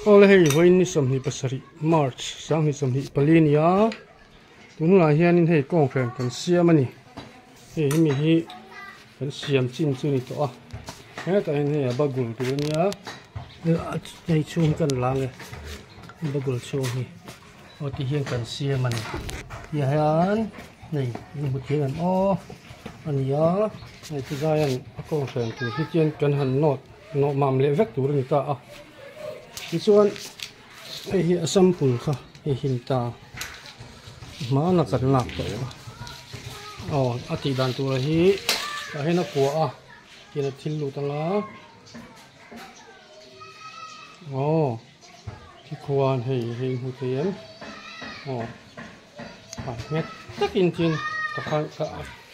Ole hei voin ni som ni pasari March sang ni som ni palinia tunu la hian in hei kong khen kan siam ani hei mi hi kan siam chin chu ni to a he ta hin hei bagul tu nia hei chung kan lang e bagul chung hi o ti hian kan siam ani hian nei ni bu thian an o ania nei ti ga yan kong khen tu hi chen kan han not no mam le vek tu ni ta a chuan hi asampul kha hi hinta ma na kan lak to ati dan tu hi ka hena ko a kina thil lu tanga ki khuan hei hu tian met takin chin ta khan ka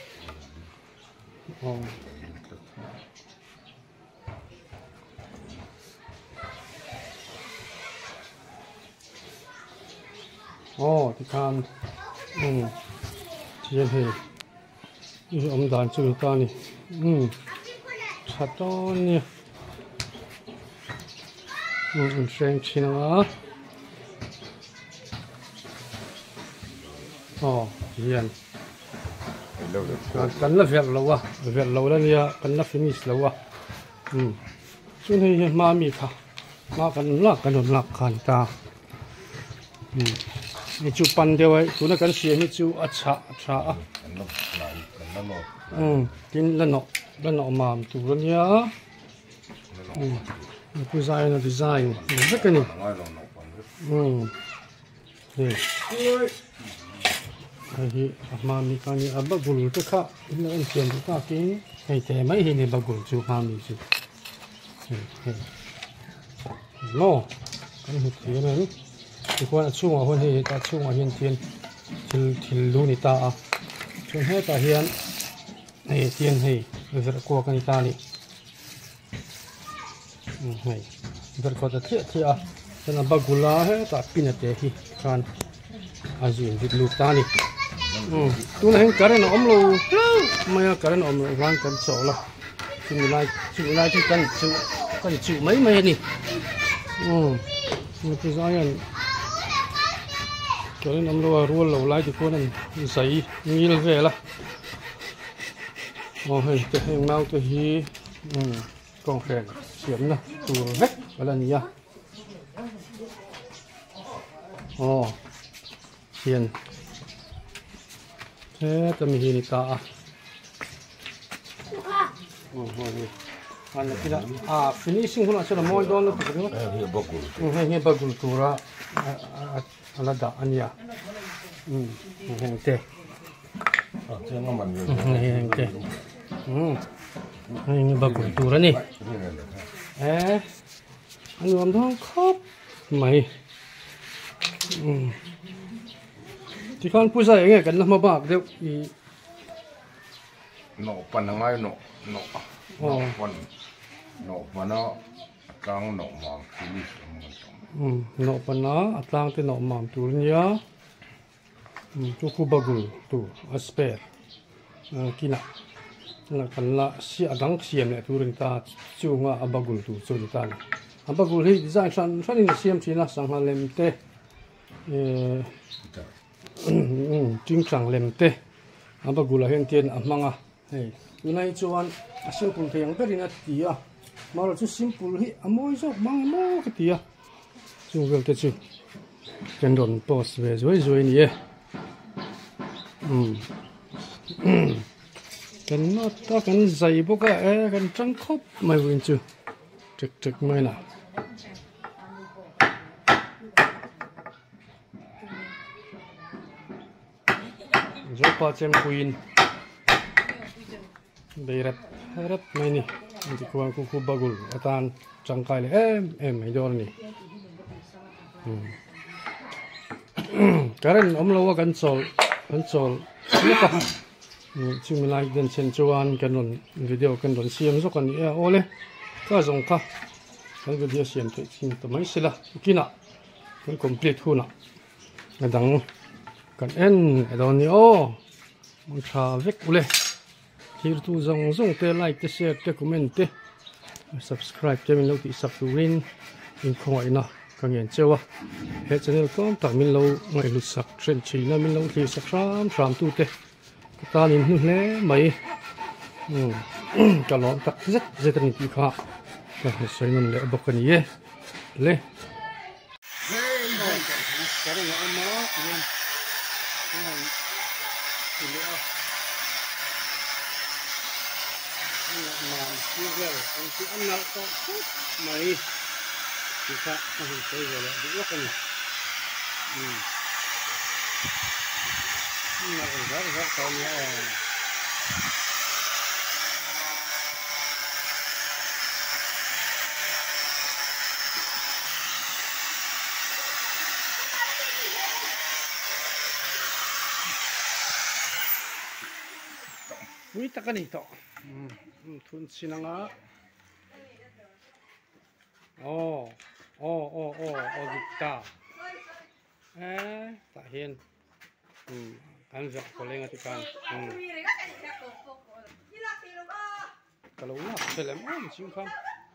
thì khan thiên hề như ông đàn chơi ta nè chặt to nè xem chi nào hiền cần là việc lâu đó nè cần là finish lâu à cho nên mà mi khá mà cần là khăn taนี่จูปันเดียวไอ้ตัวนั้นกันเสียนี่จูอัชะกินละเนาะมามตัวนี้นี่ดีไซน์นี่สักกันนี่นี่ไอ้ที่มามีการนี่อับกุลตัวข้านี่อันเขียนตัวข้ากินไอ้แต่ไม่เห็นในบักกุลจูมามีสิโน่กันเห็นไหมที่ควรช่วงวันนี้ตาช่วงวันเทียนทิลลูนิตาช่วงให้ตาเฮียนให้เทียนให้เราจะกลัวกันนิตานี่ให้เราก็จะเที่ยวจะนำบักกุลาให้ตาปินเตะฮีกันอาจินวิดลูตานี่ตัวนั้นการนั้นอมโลไม่การนั้นอมโลร้านกันโซ่ละชิมไล่ที่กันจิ๋วไม่นี่มันคืออะไรcho nên ông lo ruột lâu lại thì cô này giấy nghĩ về là hay cái hàng nào tôi hi còn khen xiêm nè tù vét cái là gì à hiền thế tầm hiền ta anh cái đó finishing của nó sẽ là môi đó nó phải không nghe bagul tu ra ala da ania heng te heng te ini bagus tu ni anu am dong khop mai thì con pui sai nghe cần làm bạc được thì nọ pan ngay nọ nó càng nọ mà nọ pan na atlang te nọ mam tu nia tu ku bagul tu asper kina la kan la si adang siam le tu ring ta chu nga abagul tu chu ta ni abagul hi design san ni siam china sang ha lem te ting sang lem te abagul hen tien amanga hei tunai chuan simple theng berina tia maro chu simple hi amoi zo mang mo ka tia chu vel te chu kan don post ve zoi ni e kan nó ta kan zai boka kan trăng khop mai win chu trực mai na zo pa chem queen beirat harap mai ni anti kuang ku bagul atan changkai le em ai dor ni karen omlo kan sol lupa chumi lai den chen chuan kan ron video kan ron siam zo kan e ole ka zong kha kan video siam te chin to mai sila kina kan complete huna ngadang kan en adon ni o mang tha vek ule hir tu zong te like te share te comment te subscribe te min lo ti sak tu rin in khoi na càng hiện châu à hết cho nên có tại mình lâu ngày lụt sặc trên chỉ là mình lâu thì sặc sám tu tê ta nhìn hưng lẽ mấy cả lon ta rất rất là nhiều khác cái xoay nó lẽ bọc cái này lẽ cái này là nó cái này thì nữa mà chưa về còn cứ ăn nào có mấy thì sao mình chơi rồi lại bị cái này mà còn rất còn nữa Wih tak ni to, thun sinanga. Oh, kita. Tak hian. Kan jak koleng atikan. Kalau nak selem sing kan.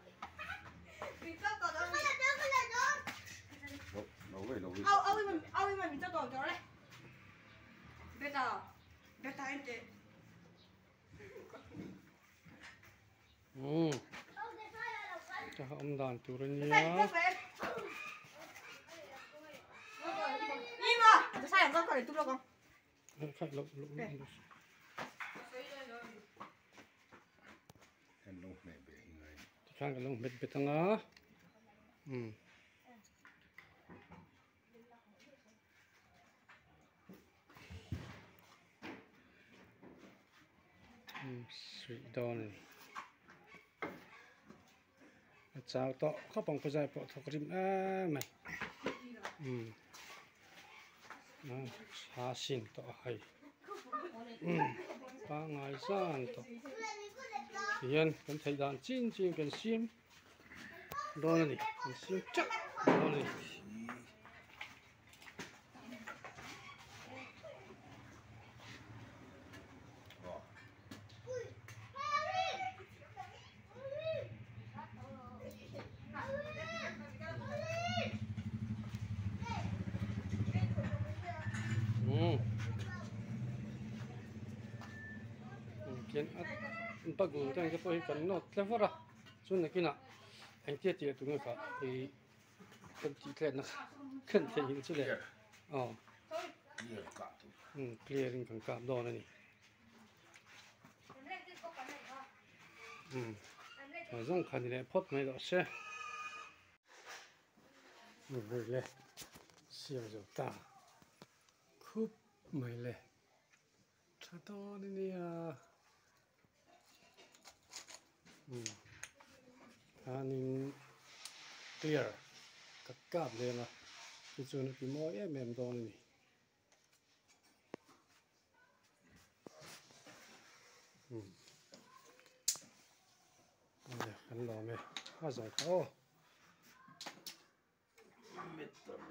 Đâu mình cho tổ cho đấy. Beta em chị. Cho ông đàn turun ya. Im à, tôi sai làm con để tôi đâu con. Khai lộc. Anh lúc này bị người. Khang cái lông bệt thằng á. Sweet dawn. Chào to có bằng cái giải bộ thuộc rim mày xa xin to hay ba ngày sang to hiện cần thấy đàn chín cần xiêm đó này cần xiêm chắc đó này kiến bắt đầu đang cái phơi cần nó thế phật à xuân này kia nè anh tiết thì tụi người cả thì cần chỉ kẹt nó cần thể hiện chứ lệ clearing càng cảm đó này ở trong khăn này phốt mấy đó xe người lệ xiêm rồi ta cúp mấy lệ cha to này nè anh clear các cáp lên là cái chỗ này cái mỗi em đó này anh lò mày, giải khó.